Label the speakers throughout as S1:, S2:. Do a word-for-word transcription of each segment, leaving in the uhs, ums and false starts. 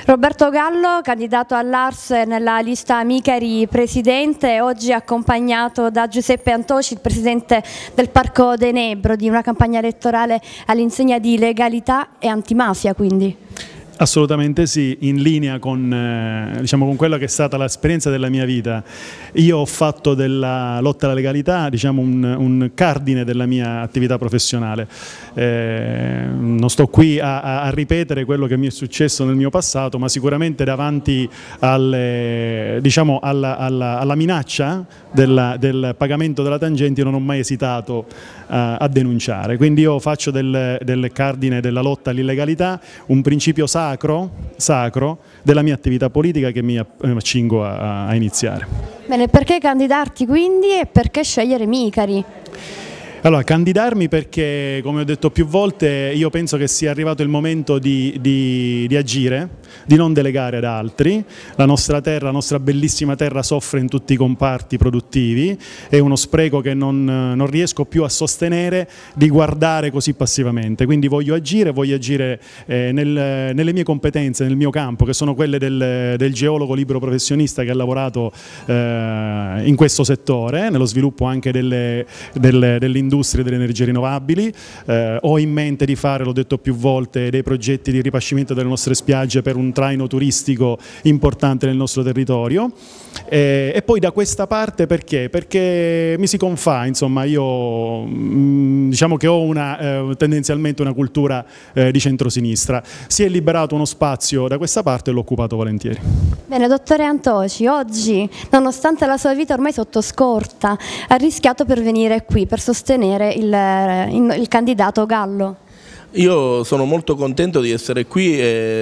S1: Roberto Gallo, candidato all'A R S nella lista Micari Presidente, oggi accompagnato da Giuseppe Antoci, il Presidente del Parco dei Nebro, di una campagna elettorale all'insegna di legalità e antimafia, quindi.
S2: Assolutamente sì, in linea con, eh, diciamo, con quella che è stata l'esperienza della mia vita. Io ho fatto della lotta alla legalità, diciamo, un, un cardine della mia attività professionale. Eh, non sto qui a, a ripetere quello che mi è successo nel mio passato, ma sicuramente davanti alle, diciamo, alla, alla, alla minaccia della, del pagamento della tangente non ho mai esitato a, a denunciare. Quindi io faccio del, del cardine della lotta all'illegalità un principio sacro, sacro della mia attività politica che mi accingo a, a iniziare.
S1: Bene, perché candidarti quindi e perché scegliere Micari?
S2: Allora, candidarmi perché, come ho detto più volte, io penso che sia arrivato il momento di, di, di agire, di non delegare ad altri. La nostra terra, la nostra bellissima terra soffre in tutti i comparti produttivi, è uno spreco che non, non riesco più a sostenere di guardare così passivamente. Quindi voglio agire, voglio agire eh, nel, nelle mie competenze, nel mio campo, che sono quelle del, del geologo libero professionista che ha lavorato eh, in questo settore, nello sviluppo anche delle, delle, dell'industria industrie delle energie rinnovabili. Eh, ho in mente di fare, l'ho detto più volte, dei progetti di ripascimento delle nostre spiagge per un traino turistico importante nel nostro territorio. Eh, e poi da questa parte perché? Perché mi si confà, insomma, io mh, diciamo che ho una, eh, tendenzialmente una cultura eh, di centrosinistra. Si è liberato uno spazio da questa parte e l'ho occupato volentieri.
S1: Bene, dottore Antoci, oggi, nonostante la sua vita ormai sotto scorta, ha rischiato per venire qui, per sostenere Il, il candidato Gallo.
S3: Io sono molto contento di essere qui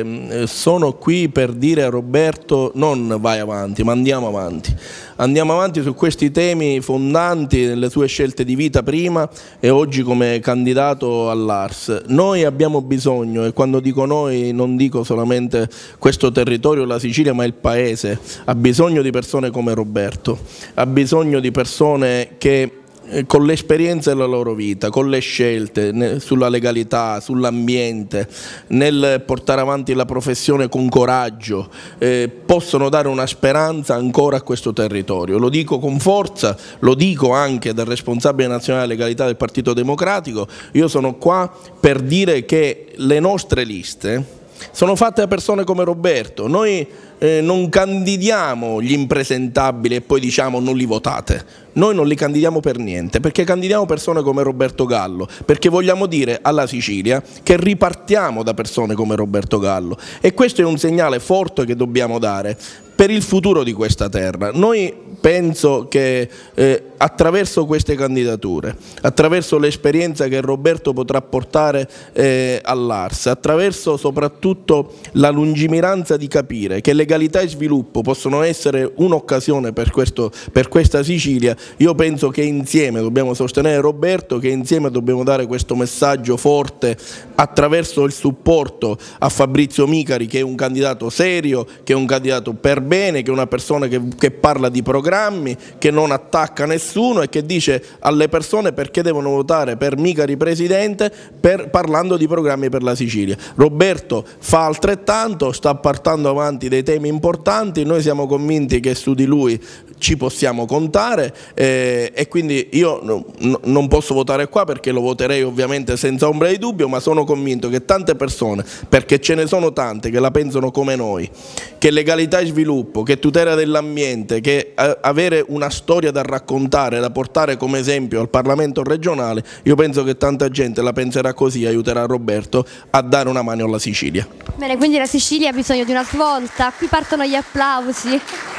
S3: e sono qui per dire a Roberto non vai avanti, ma andiamo avanti. Andiamo avanti su questi temi fondanti nelle sue scelte di vita prima e oggi come candidato all'A R S. Noi abbiamo bisogno, e quando dico noi non dico solamente questo territorio, la Sicilia, ma il Paese, ha bisogno di persone come Roberto, ha bisogno di persone che con l'esperienza della loro vita, con le scelte sulla legalità, sull'ambiente, nel portare avanti la professione con coraggio, eh, possono dare una speranza ancora a questo territorio. Lo dico con forza, lo dico anche da responsabile nazionale legalità del Partito Democratico. Io sono qua per dire che le nostre liste sono fatte da persone come Roberto. Noi eh, non candidiamo gli impresentabili e poi diciamo non li votate. Noi non li candidiamo per niente, perché candidiamo persone come Roberto Gallo, perché vogliamo dire alla Sicilia che ripartiamo da persone come Roberto Gallo, e questo è un segnale forte che dobbiamo dare per il futuro di questa terra. Noi penso che eh, attraverso queste candidature, attraverso l'esperienza che Roberto potrà portare eh, all'A R S, attraverso soprattutto la lungimiranza di capire che legalità e sviluppo possono essere un'occasione per, questo, per questa Sicilia, io penso che insieme dobbiamo sostenere Roberto, che insieme dobbiamo dare questo messaggio forte attraverso il supporto a Fabrizio Micari, che è un candidato serio, che è un candidato per bene, che è una persona che, che parla di programmi, che non attacca nessuno e che dice alle persone perché devono votare per Micari Presidente, per, parlando di programmi per la Sicilia. Roberto fa altrettanto, sta portando avanti dei temi importanti, noi siamo convinti che su di lui ci possiamo contare eh, e quindi io no, no, non posso votare qua perché lo voterei ovviamente senza ombra di dubbio, ma sono convinto che tante persone, perché ce ne sono tante che la pensano come noi, che legalità e sviluppo, che tutela dell'ambiente, che eh, avere una storia da raccontare, da portare come esempio al Parlamento regionale, io penso che tanta gente la penserà così, aiuterà Roberto a dare una mano alla Sicilia.
S1: Bene, quindi la Sicilia ha bisogno di una svolta, qui partono gli applausi.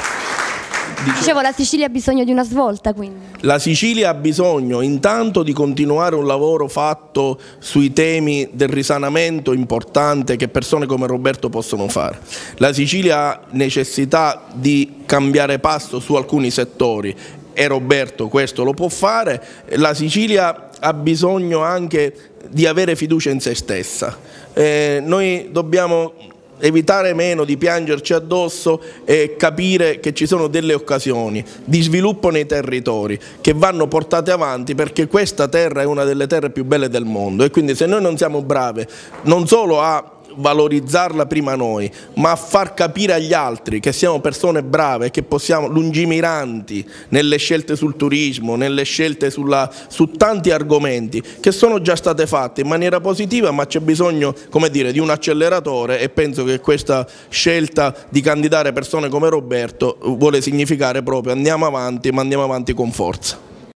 S1: Dicevo, la Sicilia ha bisogno di una svolta, quindi.
S3: La Sicilia ha bisogno intanto di continuare un lavoro fatto sui temi del risanamento importante che persone come Roberto possono fare. La Sicilia ha necessità di cambiare passo su alcuni settori e Roberto questo lo può fare. La Sicilia ha bisogno anche di avere fiducia in se stessa. Eh, noi dobbiamo evitare meno di piangerci addosso e capire che ci sono delle occasioni di sviluppo nei territori che vanno portate avanti, perché questa terra è una delle terre più belle del mondo e quindi se noi non siamo bravi non solo a valorizzarla prima noi, ma a far capire agli altri che siamo persone brave e che possiamo, lungimiranti nelle scelte sul turismo, nelle scelte sulla, su tanti argomenti che sono già state fatte in maniera positiva, ma c'è bisogno, come dire, di un acceleratore, e penso che questa scelta di candidare persone come Roberto vuole significare proprio andiamo avanti, ma andiamo avanti con forza.